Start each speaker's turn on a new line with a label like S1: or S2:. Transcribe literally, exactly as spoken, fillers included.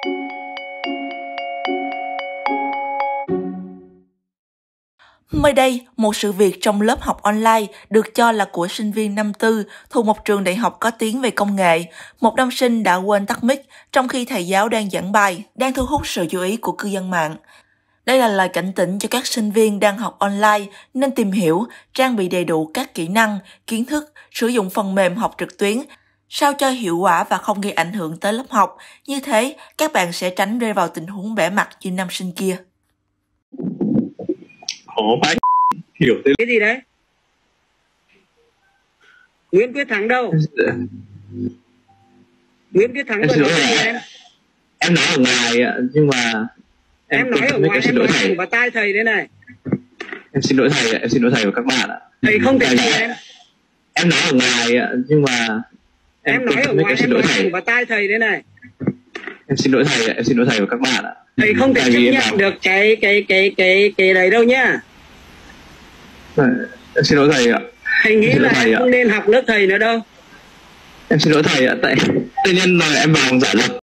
S1: Mới đây, một sự việc trong lớp học online được cho là của sinh viên năm tư thuộc một trường đại học có tiếng về công nghệ. Một nam sinh đã quên tắt mic trong khi thầy giáo đang giảng bài, đang thu hút sự chú ý của cư dân mạng. Đây là lời cảnh tỉnh cho các sinh viên đang học online nên tìm hiểu, trang bị đầy đủ các kỹ năng, kiến thức, sử dụng phần mềm học trực tuyến, sao cho hiệu quả và không gây ảnh hưởng tới lớp học. Như thế, các bạn sẽ tránh rơi vào tình huống bẽ mặt như nam sinh kia.
S2: Khó phải hiểu tên
S3: cái gì đấy? Nguyễn Quyết Thắng đâu? Nguyễn Quyết Thắng
S2: em,
S3: em?
S2: em nói ở ngoài ạ, nhưng mà
S3: em, em nói ở ngoài, em nói thẳng vào tai thầy đấy này.
S2: Em xin lỗi thầy ạ, em xin lỗi thầy và các bạn ạ.
S3: Thầy không thể thầy em.
S2: Em nói ở ngoài ạ, nhưng mà
S3: em, em nói ở ngoài, em nói thẳng vào tai thầy đấy này.
S2: Em xin lỗi thầy ạ, em xin lỗi thầy và các bạn ạ.
S3: Thầy không thể chấp nhận bảo... được cái cái cái cái cái đấy đâu nhá.
S2: Em xin lỗi thầy ạ.
S3: Thầy nghĩ là em không nên học lớp thầy nữa đâu.
S2: Em xin lỗi thầy ạ, tại tự nhiên là em vào giải lập